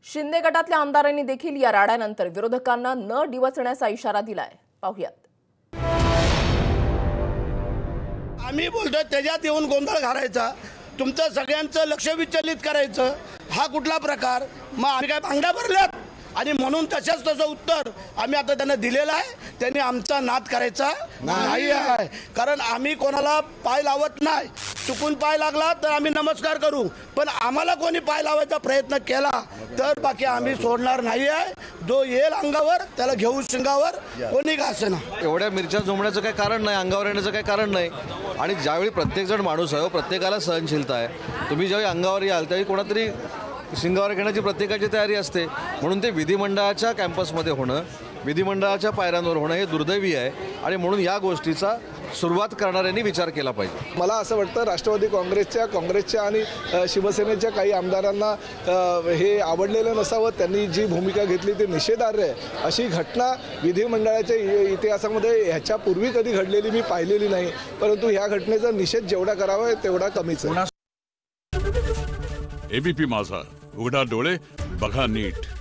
शिंदे गटातल्या आमदारांनी देखील या राड्यानंतर विरोधकांना न डिवचण्याचा इशारा दिलाय। पाहूयात। आम्ही बोलतोय त्याच्यात येऊन गोंधळ घालायचा, तुमचं सगळ्यांचं लक्ष विचलित करायचं, हा कुठला प्रकार? मग आम्ही काय भांडा भरल्यात? आणि म्हणून तसं उत्तर आम्ही आता त्यांना दिलेलं आहे। त्यांनी आमचा नाद करायचा नाही आहे, कारण आम्ही कोणाला पाय लावत नाही। चुकून पाय लागला तर आम्ही नमस्कार करू, पण आम्हाला कोणी पाय लावायचा प्रयत्न केला तर बाकी आम्ही सोडणार नाही आहे। जो येईल अंगावर त्याला घेऊ शिंगावर, कोणी का असेना। एवढ्या मिरच्या झोमण्याचं काही कारण नाही, अंगावर येण्याचं काही कारण नाही। आणि ज्यावेळी प्रत्येकजण माणूस आहे, प्रत्येकाला सहनशीलता आहे। तुम्ही ज्यावेळी अंगावर याल त्यावेळी कोणातरी शिंगावर घेण्याची प्रत्येकाची तयारी असते। म्हणून ते विधिमंडळाच्या कॅम्पसमध्ये होणं, विधिमंडळाच्या पायऱ्यांवर होणं हे दुर्दैवी आहे। आणि म्हणून या गोष्टीचा सुरुवात करणाऱ्यांनी विचार केला पाहिजे। मला असं वाटतं राष्ट्रवादी काँग्रेसच्या आणि शिवसेनेच्या काही आमदारांना हे आवडलेलं नसावं। त्यांनी जी भूमिका घेतली ती निषेधार्ह आहे। अशी घटना विधिमंडळाच्या इतिहासामध्ये ह्याच्यापूर्वी कधी घडलेली मी पाहिलेली नाही, परंतु ह्या घटनेचा निषेध जेवढा करावा तेवढा कमीच आहे। एबीपी माझा, उघडा डोळे बघा नीट।